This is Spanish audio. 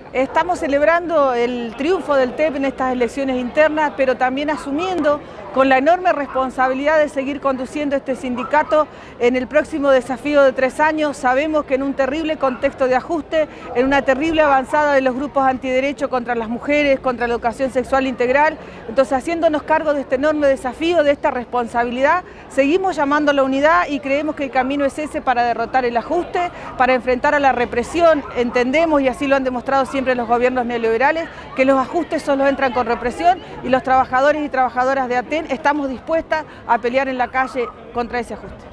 Estamos celebrando el triunfo del TEP en estas elecciones internas, pero también asumiendo con la enorme responsabilidad de seguir conduciendo este sindicato en el próximo desafío de 3 años. Sabemos que en un terrible contexto de ajuste, en una terrible avanzada de los grupos antiderechos contra las mujeres, contra la educación sexual integral, entonces haciéndonos cargo de este enorme desafío, de esta responsabilidad, seguimos llamando a la unidad y creemos que el camino es ese para derrotar el ajuste, para enfrentar a la represión. Entendemos, y así lo han demostrado siempre los gobiernos neoliberales, que los ajustes solo entran con represión, y los trabajadores y trabajadoras de ATEN estamos dispuestas a pelear en la calle contra ese ajuste.